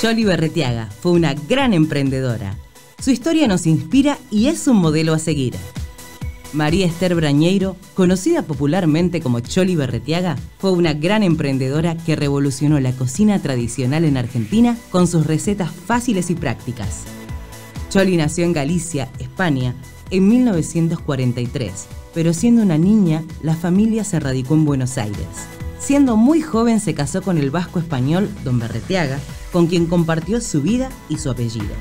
Choli Berretiaga fue una gran emprendedora. Su historia nos inspira y es un modelo a seguir. María Esther Brañeiro, conocida popularmente como Choli Berretiaga, fue una gran emprendedora que revolucionó la cocina tradicional en Argentina con sus recetas fáciles y prácticas. Choli nació en Galicia, España, en 1943, pero siendo una niña, la familia se radicó en Buenos Aires. Siendo muy joven se casó con el vasco español Don Berretiaga, con quien compartió su vida y su apellido.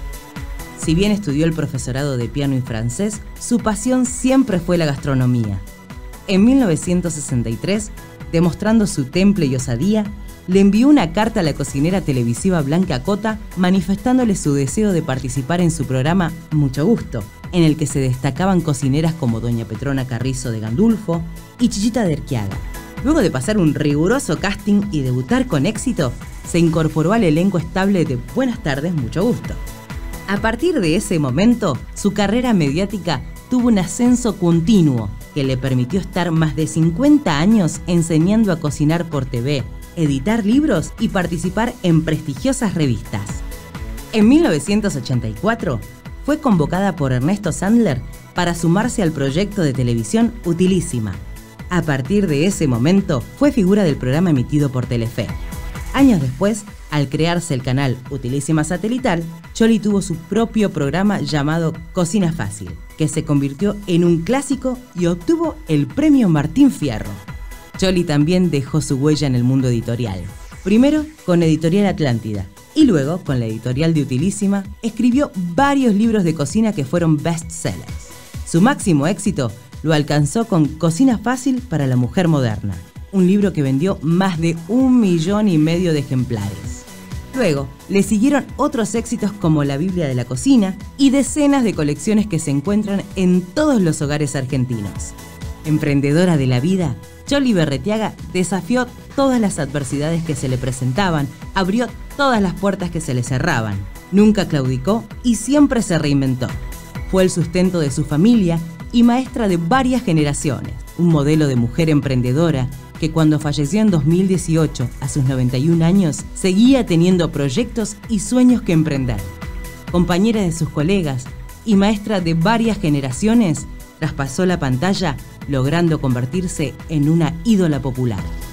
Si bien estudió el profesorado de piano y francés, su pasión siempre fue la gastronomía. En 1963, demostrando su temple y osadía, le envió una carta a la cocinera televisiva Blanca Cota manifestándole su deseo de participar en su programa Mucho Gusto, en el que se destacaban cocineras como Doña Petrona Carrizo de Gandulfo y Chichita de Erquiaga. Luego de pasar un riguroso casting y debutar con éxito, se incorporó al elenco estable de Buenas tardes, Mucho Gusto. A partir de ese momento, su carrera mediática tuvo un ascenso continuo que le permitió estar más de 50 años enseñando a cocinar por TV, editar libros y participar en prestigiosas revistas. En 1984, fue convocada por Ernesto Sandler para sumarse al proyecto de televisión Utilísima. A partir de ese momento, fue figura del programa emitido por Telefe. Años después, al crearse el canal Utilísima Satelital, Choli tuvo su propio programa llamado Cocina Fácil, que se convirtió en un clásico y obtuvo el premio Martín Fierro. Choli también dejó su huella en el mundo editorial. Primero con Editorial Atlántida y luego con la editorial de Utilísima, escribió varios libros de cocina que fueron bestsellers. Su máximo éxito lo alcanzó con Cocina Fácil para la mujer moderna, un libro que vendió más de 1,5 millones de ejemplares. Luego, le siguieron otros éxitos como La Biblia de la Cocina y decenas de colecciones que se encuentran en todos los hogares argentinos. Emprendedora de la vida, Choli Berretiaga desafió todas las adversidades que se le presentaban, abrió todas las puertas que se le cerraban, nunca claudicó y siempre se reinventó. Fue el sustento de su familia y maestra de varias generaciones, un modelo de mujer emprendedora que cuando falleció en 2018, a sus 91 años, seguía teniendo proyectos y sueños que emprender. Compañera de sus colegas y maestra de varias generaciones, traspasó la pantalla logrando convertirse en una ídola popular.